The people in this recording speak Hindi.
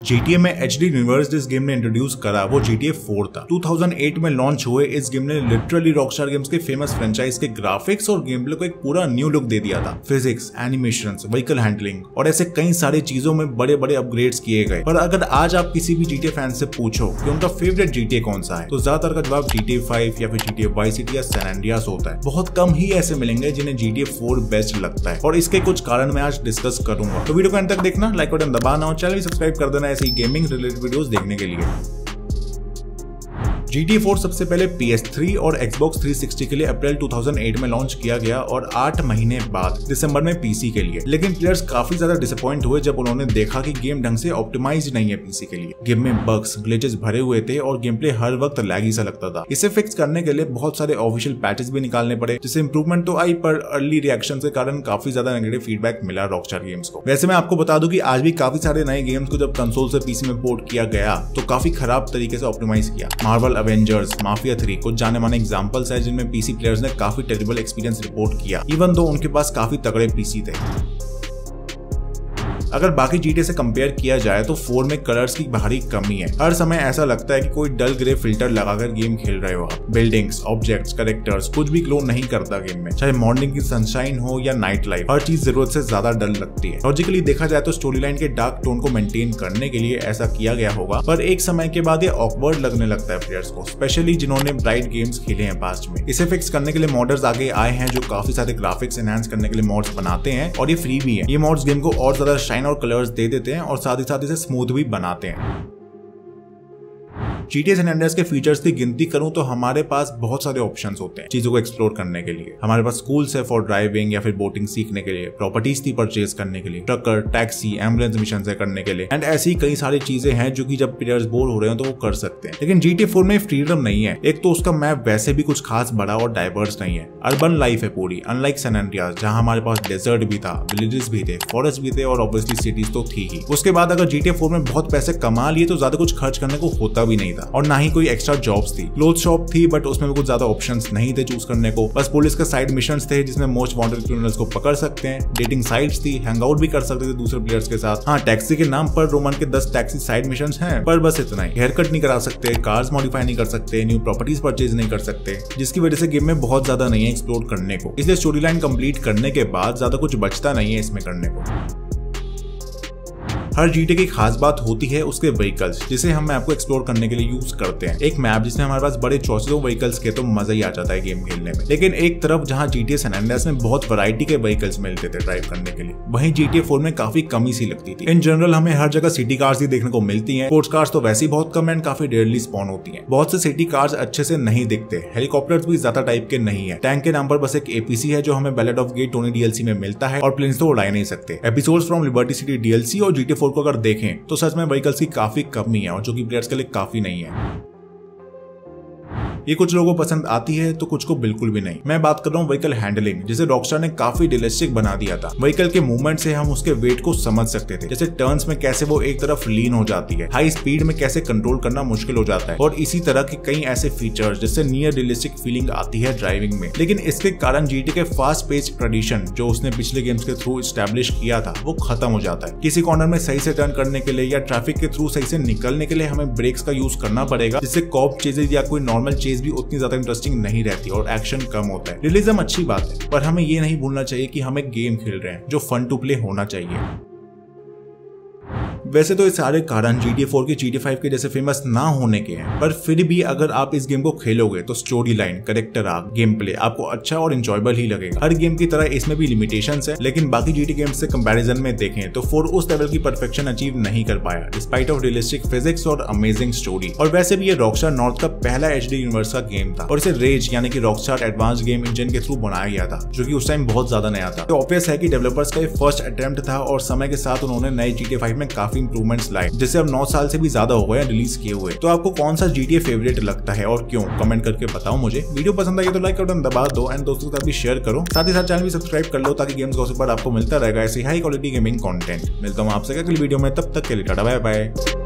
GTA में HD यूनिवर्स जिस गेम ने इंट्रोड्यूस करा वो GTA 4 था। 2008 में लॉन्च हुए इस गेम ने लिटरली रॉकस्टार गेम्स के फेमस फ्रेंचाइज के ग्राफिक्स और गेम प्ले को एक पूरा न्यू लुक दे दिया था। फिजिक्स, एनिमेशंस, व्हीकल हैंडलिंग और ऐसे कई सारी चीजों में बड़े बड़े अपग्रेड्स किए गए। पर अगर आज आप किसी भी GTA फैन से पूछो कि उनका फेवरेट GTA कौन सा है, तो ज्यादातर का जवाब GTA 5 या फिर GTA Vice City या सैन एंड्रियास होता है। बहुत कम ही ऐसे मिलेंगे जिन्हें GTA 4 बेस्ट लगता है और इसके कुछ कारण मैं आज डिस्कस करूंगा। तो वीडियो को अंत तक देखना, लाइक बटन दबाना और चैनल भी सब्सक्राइब कर देना ऐसी गेमिंग रिलेटेड वीडियोस देखने के लिए। GTA 4 सबसे पहले PS3 और Xbox 360 के लिए अप्रैल 2008 में लॉन्च किया गया और 8 महीने बाद दिसंबर में PC के लिए। लेकिन प्लेयर्स काफी ज्यादा डिसअपॉइंट हुए जब उन्होंने देखा कि गेम ढंग से ऑप्टिमाइज नहीं है PC के लिए। गेम में बग्स, ग्लिचेस भरे हुए थे और गेम प्ले हर वक्त लैगी सा लगता था। इसे फिक्स करने के लिए बहुत सारे ऑफिशियल पैचेस भी निकालने पड़े, जिससे इंप्रूवमेंट तो आई पर अर्ली रिएक्शन के कारण काफी ज्यादा नेगेटिव फीडबैक मिला रॉकस्टार गेम्स को। वैसे मैं आपको बता दूं कि आज भी काफी सारे नए गेम्स को जब कंसोल से PC में पोर्ट किया गया तो काफी खराब तरीके से ऑप्टिमाइज किया। मार्वल एवेंजर्स, माफिया 3 कुछ जाने माने एग्जांपल्स है जिनमें PC प्लेयर्स ने काफी टेरिबल एक्सपीरियंस रिपोर्ट किया, इवन दो उनके पास काफी तगड़े PC थे। अगर बाकी GTA से कंपेयर किया जाए तो 4 में कलर्स की भारी कमी है। हर समय ऐसा लगता है कि कोई डल ग्रे फिल्टर लगाकर गेम खेल रहे हो आप। बिल्डिंग्स, ऑब्जेक्ट्स, कैरेक्टर्स कुछ भी ग्लो नहीं करता गेम में, चाहे मॉर्निंग की सनशाइन हो या नाइट लाइफ, हर चीज जरूरत से ज्यादा डल लगती है। लॉजिकली देखा जाए तो स्टोरी लाइन के डार्क टोन को मेंटेन करने के लिए ऐसा किया गया होगा, पर एक समय के बाद ये ऑकवर्ड लगने लगता है प्लेयर्स को, स्पेशली जिन्होंने ब्राइट गेम्स खेले हैं पास्ट में। इसे फिक्स करने के लिए मॉडर्स आगे आए हैं जो काफी सारे ग्राफिक्स एनहांस करने के लिए मॉड्स बनाते हैं और ये फ्री भी है। ये मॉड्स गेम को और ज्यादा शाइन और कलर्स दे देते हैं और साथ ही इसे स्मूथ भी बनाते हैं। GTA सैन एंड्रियास के फीचर्स की गिनती करूं तो हमारे पास बहुत सारे ऑप्शंस होते हैं चीजों को एक्सप्लोर करने के लिए। हमारे पास स्कूल्स है फॉर ड्राइविंग या फिर बोटिंग सीखने के लिए, प्रॉपर्टीज थी परचेज करने के लिए, ट्रकर, टैक्सी, एम्बुलेंस मिशन है करने के लिए, एंड ऐसी कई सारी चीजें हैं जो कि जब प्लेयर्स बोर हो रहे हो तो वो कर सकते हैं। लेकिन GTA 4 में फ्रीडम नहीं है। एक तो उसका मैप वैसे भी कुछ खास बड़ा और डाइवर्स नहीं है, अर्बन लाइफ है पूरी, अनलाइक सैन एंड्रियास जहां हमारे पास डेजर्ट भी था, विलेजेस भी थे, फॉरेस्ट भी थे और ऑब्वियसली सिटीज तो थी ही। उसके बाद अगर GTA 4 में बहुत पैसे कमा लिए तो ज्यादा कुछ खर्च करने को होता भी नहीं था और ना ही कोई एक्स्ट्रा जॉब्स थी। क्लोथ शॉप थी बट उसमें भी कुछ ज्यादा ऑप्शंस नहीं थे चूज करने को। बस पुलिस के साइड मिशंस थे जिसमें मोस्ट वांटेड क्रिमिनल्स को पकड़ सकते हैं, डेटिंग साइट्स थी, हैंगआउट भी कर सकते थे दूसरे प्लेयर्स के साथ। हाँ, टैक्सी के नाम पर रोमन के 10 टैक्सी साइड मिशंस हैं, पर बस इतना ही। हेयर कट नहीं करा सकते, कार्स मॉडिफाई नहीं कर सकते, न्यू प्रॉपर्टीज परचेज नहीं कर सकते, जिसकी वजह से गेम में बहुत ज्यादा नहीं है एक्सप्लोर करने को। इसलिए स्टोरी लाइन कंप्लीट करने के बाद ज्यादा कुछ बचता नहीं है इसमें करने को। हर GTA की खास बात होती है उसके व्हीकल्स, जिसे हम मैप को एक्सप्लोर करने के लिए यूज करते हैं। एक मैप जिसमें हमारे पास बड़े चॉइसेस ऑफ व्हीकल्स के तो मजा ही आ जाता है गेम खेलने में। लेकिन एक तरफ जहां GTA सैन एंड्रियास में बहुत वैरायटी के व्हीकल्स मिलते थे ड्राइव करने के लिए, वहीं GTA 4 में काफी कमी सी लगती थी। इन जनरल हमें हर जगह सिटी कार्स ही देखने को मिलती हैं। स्पोर्ट्स कार्स तो वैसे ही बहुत कम एंड काफी रेयरली स्पॉन होती हैं। बहुत से सिटी कार्स अच्छे से नहीं दिखते, हेलीकॉप्टर्स भी ज्यादा टाइप के नहीं है। टैंक के नाम पर बस एक APC है जो हमें बैलेट ऑफ गay टोनी DLC में मिलता है और प्लेन्स तो उड़ा नहीं सकते। Episodes from Liberty City DLC और GTA 4 को अगर देखें तो सच में व्हीकल्स की काफी कमी है और जो कि प्लेयर्स के लिए काफी नहीं है। ये कुछ लोगों को पसंद आती है तो कुछ को बिल्कुल भी नहीं। मैं बात कर रहा हूँ व्हीकल हैंडलिंग, जिसे रॉकस्टार ने काफी रियलिस्टिक बना दिया था। व्हीकल के मूवमेंट से हम उसके वेट को समझ सकते थे, जैसे टर्न्स में कैसे वो एक तरफ लीन हो जाती है, हाई स्पीड में कैसे कंट्रोल करना मुश्किल हो जाता है और इसी तरह के कई ऐसे फीचर्स जिससे नियर रियलिस्टिक फीलिंग आती है ड्राइविंग में। लेकिन इसके कारण GTA के फास्ट पेस ट्रेडिशन जो उसने पिछले गेम्स के थ्रू स्टैब्लिश किया था वो खत्म हो जाता है। किसी कॉर्नर में सही से टर्न करने के लिए या ट्रैफिक के थ्रू सही से निकलने के लिए हमें ब्रेक्स का यूज करना पड़ेगा, जिससे कॉप चेजेस या कोई नॉर्मल चेज भी उतनी ज्यादा इंटरेस्टिंग नहीं रहती और एक्शन कम होता है। रियलिज्म अच्छी बात है, पर हमें ये नहीं भूलना चाहिए कि हम एक गेम खेल रहे हैं जो फन टू प्ले होना चाहिए। वैसे तो ये सारे कारण GTA 4 के GTA 5 के जैसे फेमस ना होने के हैं, पर फिर भी अगर आप इस गेम को खेलोगे तो story line, character arc, game play आपको अच्छा और इंजॉयबल ही लगेगा। हर गेम की तरह इसमें भी लिमिटेशंस है, लेकिन बाकी GTA गेम्स से कंपैरिजन में देखें तो 4 उस लेवल की परफेक्शन अचीव नहीं कर पाया डिस्पाइट ऑफ रियलिस्टिक फिजिक्स और अमेजिंग स्टोरी। और वैसे भी ये रॉकस्टार नॉर्थ का पहला HD यूनिवर्स का गेम था और इसे रेज यानी कि रॉकस्टार एडवांस्ड गेम इंजन के थ्रू बनाया गया था, जो कि उस टाइम बहुत ज्यादा नया था। तो ऑब्वियस है कि डेवलपर्स का ये फर्स्ट अटेम्प्ट था और समय के साथ उन्होंने नए GTA 5 में काफी इंप्रूवमेंट्स लाए, जिससे अब 9 साल से भी ज्यादा हो गए रिलीज किए हुए। तो आपको कौन सा GTA फेवरेट लगता है और क्यों, कमेंट करके बताओ मुझे। वीडियो पसंद आई तो लाइक बटन दबा दो एंड दोस्तों के साथ भी शेयर करो। साथ ही साथ चैनल भी सब्सक्राइब कर लो ताकि गेम्स गॉसिप पर आपको मिलता रहेगा ऐसे हाई क्वालिटी गेमिंग कंटेंट। मिलता हूं आपसे अगली वीडियो में, तब तक के लिए टाटा बाय बाय।